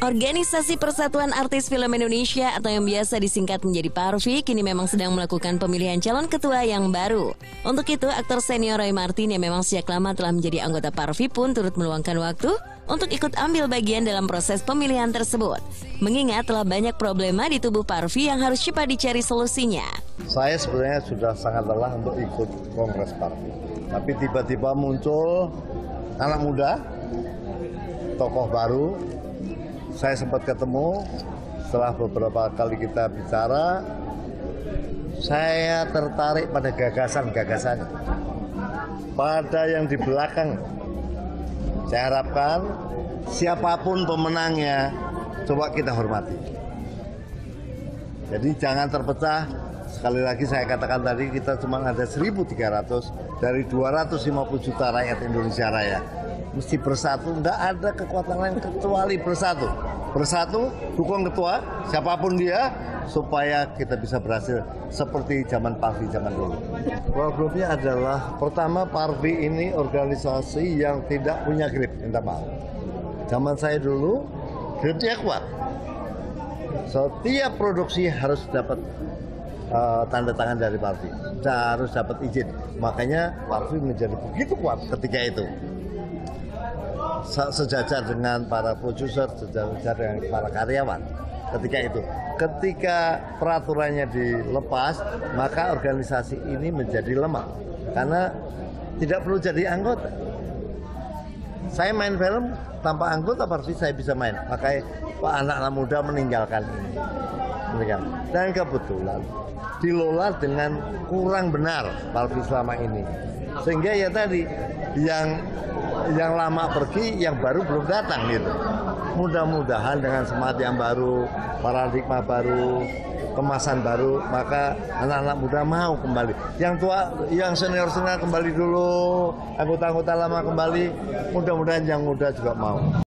Organisasi Persatuan Artis Film Indonesia atau yang biasa disingkat menjadi PARVI kini memang sedang melakukan pemilihan calon ketua yang baru. Untuk itu, aktor senior Roy Marten yang memang sejak lama telah menjadi anggota PARVI pun turut meluangkan waktu untuk ikut ambil bagian dalam proses pemilihan tersebut. Mengingat telah banyak problema di tubuh PARVI yang harus cepat dicari solusinya. Saya sebenarnya sudah sangat lelah untuk ikut Kongres PARVI. Tapi tiba-tiba muncul anak muda, tokoh baru. Saya sempat ketemu, setelah beberapa kali kita bicara, saya tertarik pada gagasan-gagasannya. Pada yang di belakang, saya harapkan siapapun pemenangnya, coba kita hormati. Jadi jangan terpecah, sekali lagi saya katakan tadi kita cuma ada 1.300 dari 250 juta rakyat Indonesia Raya. Mesti bersatu, nggak ada kekuatan lain kecuali bersatu. Bersatu, dukung ketua, siapapun dia, supaya kita bisa berhasil seperti zaman PARVI zaman dulu. Problemnya adalah, pertama PARVI ini organisasi yang tidak punya grip, minta maaf. Zaman saya dulu, gripnya kuat. Setiap produksi harus dapat tanda tangan dari PARVI, harus dapat izin. Makanya PARVI menjadi begitu kuat ketika itu. Sejajar dengan para produser, sejajar dengan para karyawan ketika itu. Ketika peraturannya dilepas, maka organisasi ini menjadi lemah karena tidak perlu jadi anggota. Saya main film tanpa anggota PARVI saya bisa main, makanya anak-anak muda meninggalkan ini. Dan kebetulan dilola dengan kurang benar PARVI selama ini, sehingga ya tadi yang lama pergi, yang baru belum datang gitu. Mudah-mudahan dengan semangat yang baru, paradigma baru, kemasan baru, maka anak-anak muda mau kembali. Yang tua, yang senior-senior kembali dulu, anggota-anggota lama kembali, mudah-mudahan yang muda juga mau.